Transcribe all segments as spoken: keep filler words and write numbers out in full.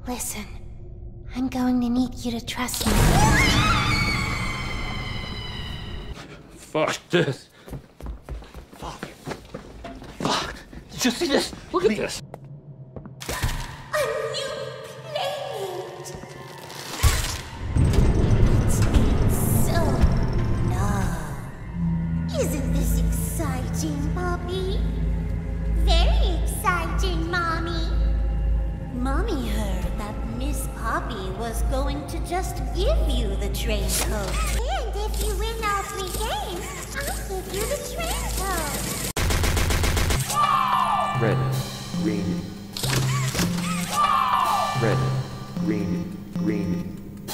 Listen, I'm going to need you to trust me. Fuck this. Fuck. Fuck. Did you see this? Look at this. A new playmate! It's been so long. Isn't this exciting, Poppy? Very exciting, Mommy. Mommy heard that Miss Poppy was going to just give you the train code. And if you win all three games, I'll give you the train code. Red, green. Red, green, green.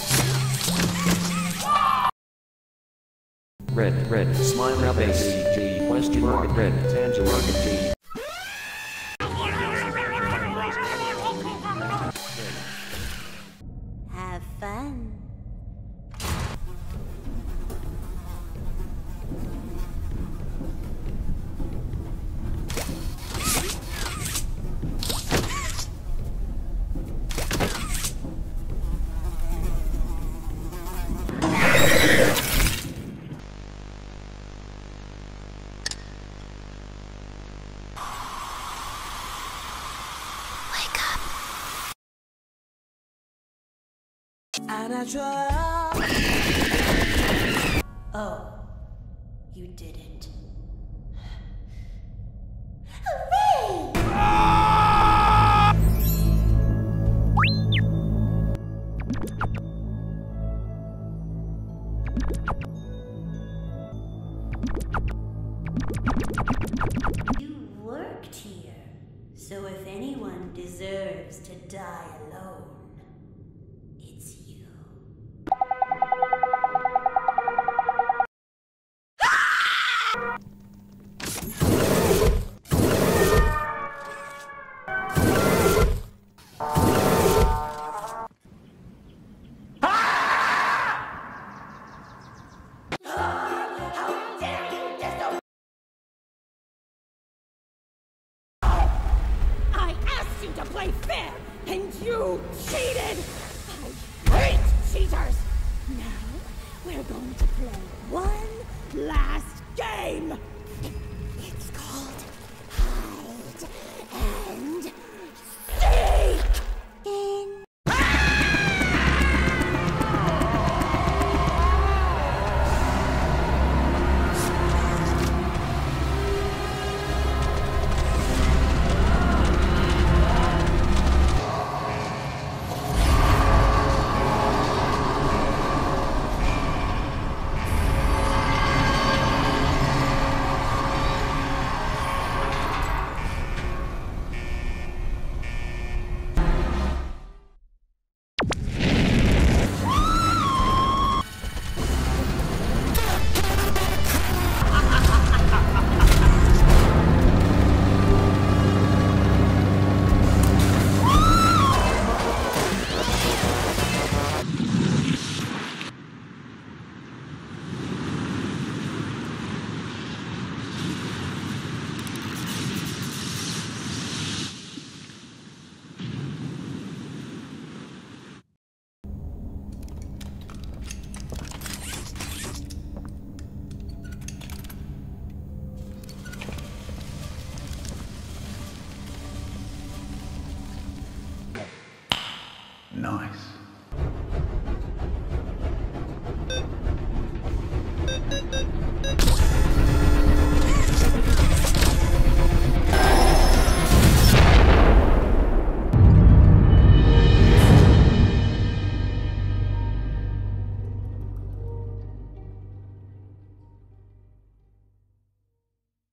Red, red. Smiley face. G, question mark. Red, Angela G. Have fun. Wake up. And I try. Oh, you didn't. Hooray! You worked here, so if anyone deserves to die alone, it's you. I asked you to play fair, and you cheated! I hate cheaters! Now, we're going to play one last game!